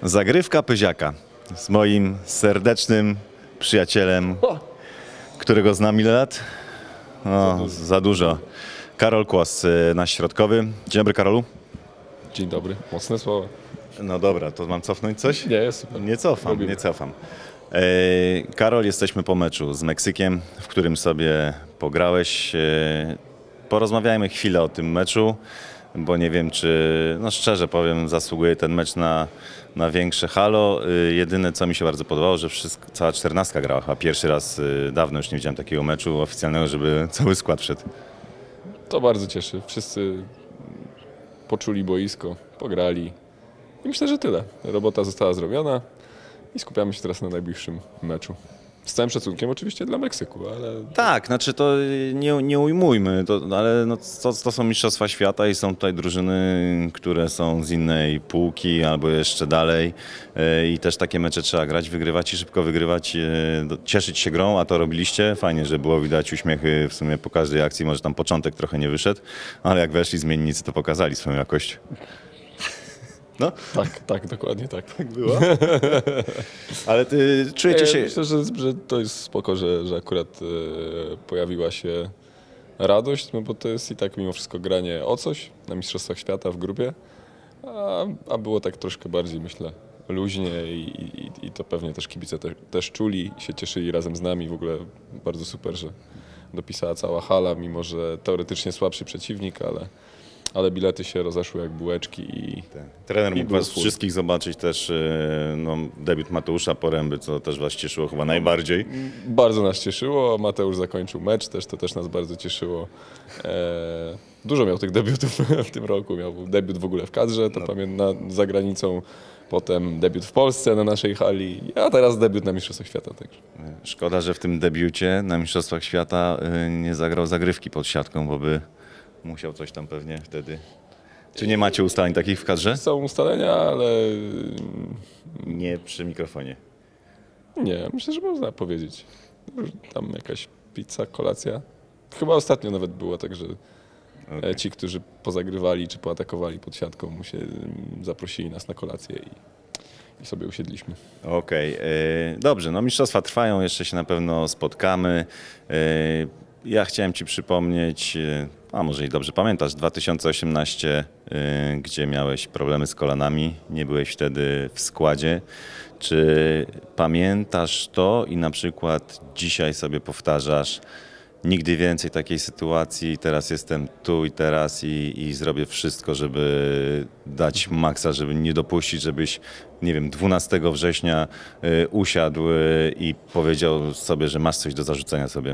Zagrywka Pyziaka z moim serdecznym przyjacielem, którego znam ile lat? No, za dużo. Karol Kłos, nasz środkowy. Dzień dobry, Karolu. Dzień dobry, mocne słowa. No dobra, to mam cofnąć coś? Nie, jest super. Nie cofam, nie cofam. Karol, jesteśmy po meczu z Meksykiem, w którym sobie pograłeś. Porozmawiajmy chwilę o tym meczu, bo nie wiem, czy, no szczerze powiem, zasługuje ten mecz na większe halo. Jedyne, co mi się bardzo podobało, że cała 14 grała, a pierwszy raz dawno już nie widziałem takiego meczu oficjalnego, żeby cały skład wszedł. To bardzo cieszy. Wszyscy poczuli boisko, pograli i myślę, że tyle. Robota została zrobiona i skupiamy się teraz na najbliższym meczu. Z całym szacunkiem oczywiście dla Meksyku, ale... Tak, znaczy to nie ujmujmy, ale no, to są mistrzostwa świata i są tutaj drużyny, które są z innej półki albo jeszcze dalej i też takie mecze trzeba grać, wygrywać i szybko wygrywać, cieszyć się grą, a to robiliście. Fajnie, że było widać uśmiechy w sumie po każdej akcji, może tam początek trochę nie wyszedł, ale jak weszli zmiennicy, to pokazali swoją jakość. No? Tak, dokładnie tak. Tak było? Ale ty czujecie się... Myślę, że to jest spoko, że akurat pojawiła się radość, no bo to jest i tak mimo wszystko granie o coś na Mistrzostwach Świata w grupie, a było tak troszkę bardziej, myślę, luźnie i to pewnie też kibice też czuli i się cieszyli razem z nami. W ogóle bardzo super, że dopisała cała hala, mimo że teoretycznie słabszy przeciwnik, ale bilety się rozeszły jak bułeczki i... Trener mógł was wszystkich zobaczyć też, no, debiut Mateusza Poręby, co też was cieszyło chyba najbardziej. Bardzo nas cieszyło, Mateusz zakończył mecz, to też nas bardzo cieszyło. Dużo miał tych debiutów w tym roku, miał debiut w ogóle w kadrze, to pamiętam, za granicą, potem debiut w Polsce na naszej hali, a teraz debiut na Mistrzostwach Świata. Także. Szkoda, że w tym debiucie na Mistrzostwach Świata nie zagrał zagrywki pod siatką, bo by musiał coś tam pewnie wtedy. Czy nie macie ustaleń takich w kadrze? Są ustalenia, ale... Nie przy mikrofonie. Nie, myślę, że można powiedzieć. Tam jakaś pizza, kolacja. Chyba ostatnio nawet było tak, że ci, którzy pozagrywali czy poatakowali pod siatką, zaprosili nas na kolację i sobie usiedliśmy. Okej. Dobrze, no mistrzostwa trwają, jeszcze się na pewno spotkamy. Ja chciałem ci przypomnieć, a może i dobrze pamiętasz, 2018, gdzie miałeś problemy z kolanami, nie byłeś wtedy w składzie. Czy pamiętasz to i na przykład dzisiaj sobie powtarzasz, nigdy więcej takiej sytuacji, teraz jestem tu i teraz i zrobię wszystko, żeby dać maksa, żeby nie dopuścić, żebyś, nie wiem, 12 września usiadł i powiedział sobie, że masz coś do zarzucenia sobie?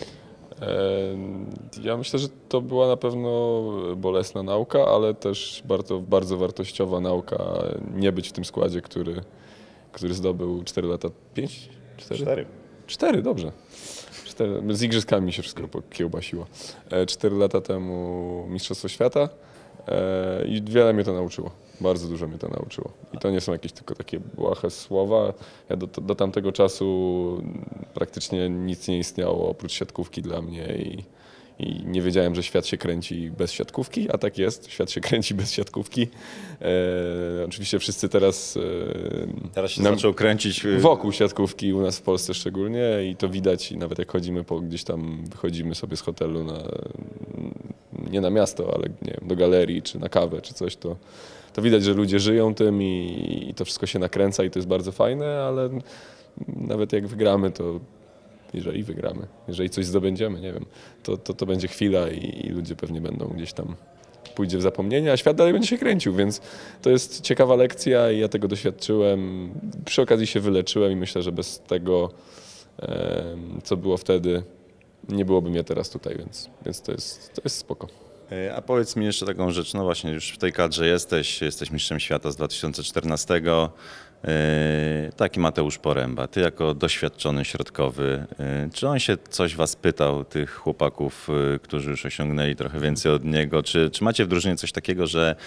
Ja myślę, że to była na pewno bolesna nauka, ale też bardzo wartościowa nauka nie być w tym składzie, który zdobył 4 lata, 5? 4? 4, dobrze. 4, z igrzyskami mi się wszystko kiełbasiło. 4 lata temu Mistrzostwo Świata i wiele mnie to nauczyło. Bardzo dużo mnie to nauczyło. I to nie są jakieś tylko takie błahe słowa. Ja do tamtego czasu praktycznie nic nie istniało oprócz siatkówki dla mnie i nie wiedziałem, że świat się kręci bez siatkówki, a tak jest, świat się kręci bez siatkówki. Oczywiście wszyscy teraz... Teraz się zaczął kręcić... Wokół siatkówki, u nas w Polsce szczególnie i to widać i nawet jak chodzimy gdzieś tam, wychodzimy sobie z hotelu nie na miasto, ale nie wiem, do galerii czy na kawę czy coś, to widać, że ludzie żyją tym i to wszystko się nakręca i to jest bardzo fajne, ale nawet jak wygramy, to jeżeli wygramy, jeżeli coś zdobędziemy, nie wiem, to będzie chwila i ludzie pewnie będą gdzieś tam, pójdzie w zapomnienie, a świat dalej będzie się kręcił, więc to jest ciekawa lekcja i ja tego doświadczyłem. Przy okazji się wyleczyłem i myślę, że bez tego, co było wtedy, nie byłoby mnie teraz tutaj, więc to jest spoko. A powiedz mi jeszcze taką rzecz, no właśnie już w tej kadrze jesteś mistrzem świata z 2014, taki Mateusz Poręba, ty jako doświadczony środkowy, czy on się coś was pytał, tych chłopaków, którzy już osiągnęli trochę więcej od niego, czy macie w drużynie coś takiego, że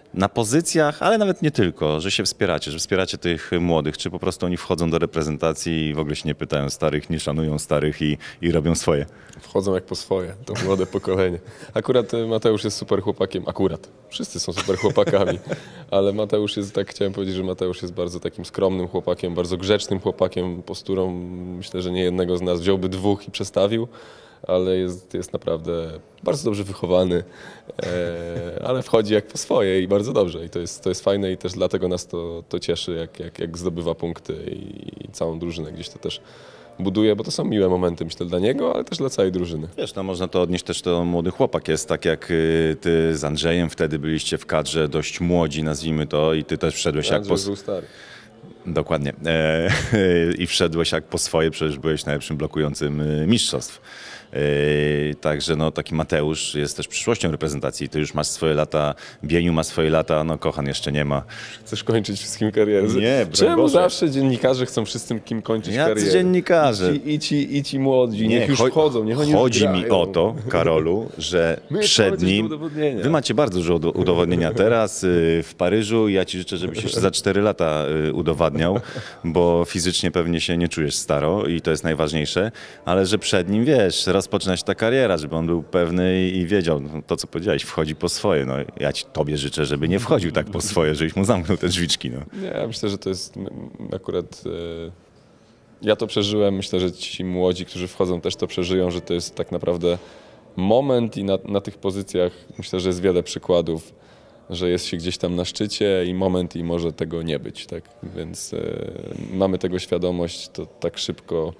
na pozycjach, ale nawet nie tylko, że się wspieracie, że wspieracie tych młodych, czy po prostu oni wchodzą do reprezentacji i w ogóle się nie pytają starych, nie szanują starych i robią swoje. Wchodzą jak po swoje, to młode pokolenie. Akurat Mateusz jest super chłopakiem, wszyscy są super chłopakami, ale Mateusz jest, tak chciałem powiedzieć, że Mateusz jest bardzo takim skromnym chłopakiem, bardzo grzecznym chłopakiem, posturą myślę, że nie jednego z nas wziąłby dwóch i przestawił, ale jest naprawdę bardzo dobrze wychowany, ale wchodzi jak po swoje i bardzo dobrze. I to jest fajne i też dlatego nas to cieszy, jak zdobywa punkty i całą drużynę gdzieś to też buduje, bo to są miłe momenty, myślę, dla niego, ale też dla całej drużyny. Wiesz, no można to odnieść też, to młody chłopak jest, tak jak ty z Andrzejem wtedy byliście w kadrze dość młodzi, nazwijmy to, i ty też wszedłeś jak po... był stary. Dokładnie. I wszedłeś jak po swoje, przecież byłeś najlepszym blokującym mistrzostw. Także no, taki Mateusz jest też przyszłością reprezentacji. Ty już masz swoje lata, Bieniu ma swoje lata, no Kochan jeszcze nie ma. Chcesz kończyć wszystkim karierę? Nie, broń Czemu Boże. zawsze dziennikarze chcą wszystkim kim kończyć karierę? Jacy dziennikarze? I ci młodzi, niech już wchodzą, niech oni Chodzi już mi grają. o to, Karolu, że My przed mamy coś do nim, udowodnienia. wy macie bardzo dużo udowodnienia teraz w Paryżu i ja ci życzę, żebyś jeszcze za 4 lata udowadniał, bo fizycznie pewnie się nie czujesz staro i to jest najważniejsze, ale że przed nim, wiesz, rozpoczyna się ta kariera, żeby on był pewny i wiedział, no, to co powiedziałeś, wchodzi po swoje. No, ja tobie życzę, żeby nie wchodził tak po swoje, żebyś mu zamknął te drzwiczki. No. Nie, ja myślę, że to jest akurat... Ja to przeżyłem, myślę, że ci młodzi, którzy wchodzą też to przeżyją, że to jest tak naprawdę moment i na tych pozycjach myślę, że jest wiele przykładów, że jest się gdzieś tam na szczycie i moment i może tego nie być. Tak? Więc mamy tego świadomość, to tak szybko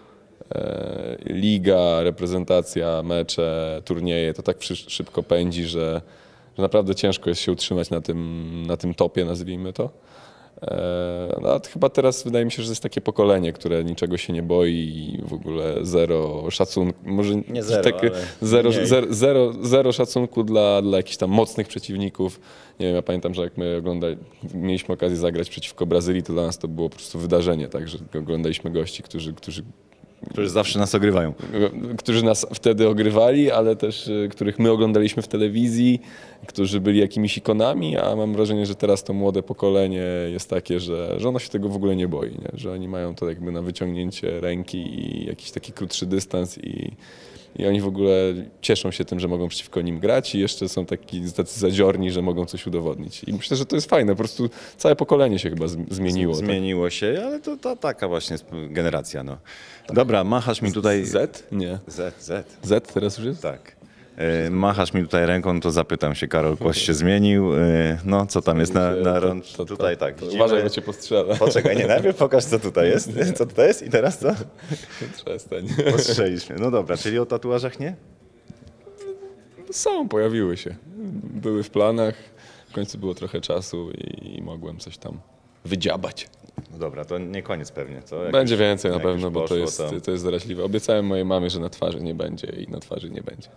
liga, reprezentacja, mecze, turnieje, to tak szybko pędzi, że naprawdę ciężko jest się utrzymać na tym topie, nazwijmy to. No, a chyba teraz wydaje mi się, że jest takie pokolenie, które niczego się nie boi i w ogóle zero szacunku. Może Nie zero, ale zero szacunku dla jakichś tam mocnych przeciwników. Nie wiem, ja pamiętam, że jak my mieliśmy okazję zagrać przeciwko Brazylii, to dla nas to było po prostu wydarzenie, tak, że oglądaliśmy gości, którzy zawsze nas ogrywają. Którzy nas wtedy ogrywali, ale też których my oglądaliśmy w telewizji, którzy byli jakimiś ikonami, a mam wrażenie, że teraz to młode pokolenie jest takie, że ono się tego w ogóle nie boi, nie? Że oni mają to jakby na wyciągnięcie ręki i jakiś taki krótszy dystans i oni w ogóle cieszą się tym, że mogą przeciwko nim grać i jeszcze są tacy zadziorni, że mogą coś udowodnić. I myślę, że to jest fajne, po prostu całe pokolenie się chyba zmieniło. Zmieniło się, ale to taka właśnie jest generacja. No. Dobra, machasz mi tutaj... Z? Nie. Z teraz już jest? Tak. Machasz mi tutaj ręką, no to zapytam się, Karol Kłoś się zmienił. No, co tam jest na rącz? Tutaj tak. Uważaj, bo cię postrzela. Poczekaj, nie, najpierw pokaż, co tutaj jest. Co tutaj jest i teraz co? Przestań. Postrzelisz mnie. No dobra, czyli o tatuażach nie? Pojawiły się. Były w planach, w końcu było trochę czasu i mogłem coś tam wydziabać. No dobra, to nie koniec pewnie, co? Jak będzie już, więcej na jak pewno, już bo poszło, to jest zaraźliwe. Obiecałem mojej mamie, że na twarzy nie będzie i na twarzy nie będzie.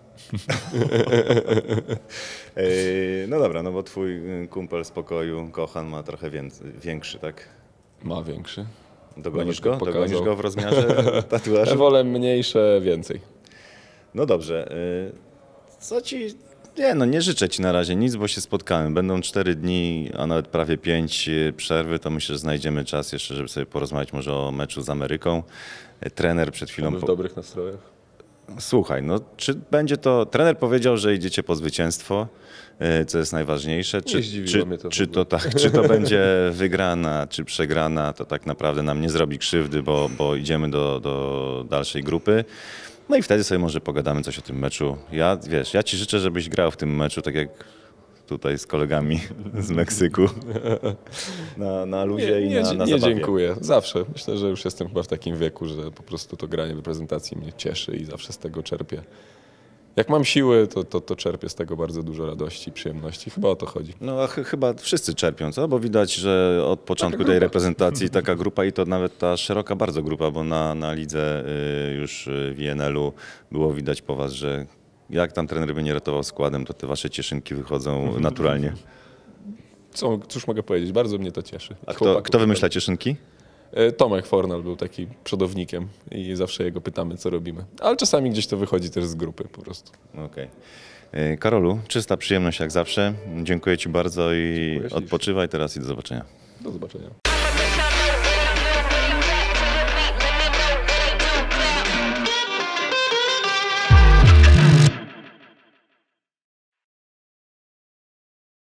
No dobra, no bo twój kumpel z pokoju, Kochan, ma trochę większy, tak? Ma większy. Dogonisz Nawet go? pokazał. Dogonisz go w rozmiarze Ja tatuażu? wolę mniejsze, więcej. No dobrze. Co ci... Nie, no nie życzę ci na razie nic, bo się spotkałem. Będą 4 dni, a nawet prawie 5 przerwy, to myślę, że znajdziemy czas jeszcze, żeby sobie porozmawiać może o meczu z Ameryką. Trener przed chwilą... Mamy w dobrych nastrojach. Słuchaj, no czy będzie to... Trener powiedział, że idziecie po zwycięstwo, co jest najważniejsze. Nie zdziwiło mnie to w ogóle. Czy to będzie wygrana, czy przegrana, to tak naprawdę nam nie zrobi krzywdy, bo idziemy do dalszej grupy. No i wtedy sobie może pogadamy coś o tym meczu. Ja ci życzę, żebyś grał w tym meczu, tak jak tutaj z kolegami z Meksyku. Na luzie i na Nie zabawie. dziękuję. Zawsze. Myślę, że już jestem chyba w takim wieku, że po prostu to granie w reprezentacji mnie cieszy i zawsze z tego czerpię. Jak mam siły, to czerpię z tego bardzo dużo radości i przyjemności. Chyba o to chodzi. No a chyba wszyscy czerpią, co? Bo widać, że od początku tej reprezentacji taka grupa i to nawet ta szeroka bardzo grupa, bo na lidze już w INL-u było widać po was, że jak tam trener by nie ratował składem, to te wasze cieszynki wychodzą naturalnie. Cóż mogę powiedzieć? Bardzo mnie to cieszy. A kto wymyśla cieszynki? Tomek Fornal był taki przodownikiem i zawsze jego pytamy, co robimy. Ale czasami gdzieś to wychodzi też z grupy po prostu. Okej. Karolu, czysta przyjemność jak zawsze. Dziękuję Ci bardzo i Dziękuję ślicznie. odpoczywaj teraz i do zobaczenia. Do zobaczenia.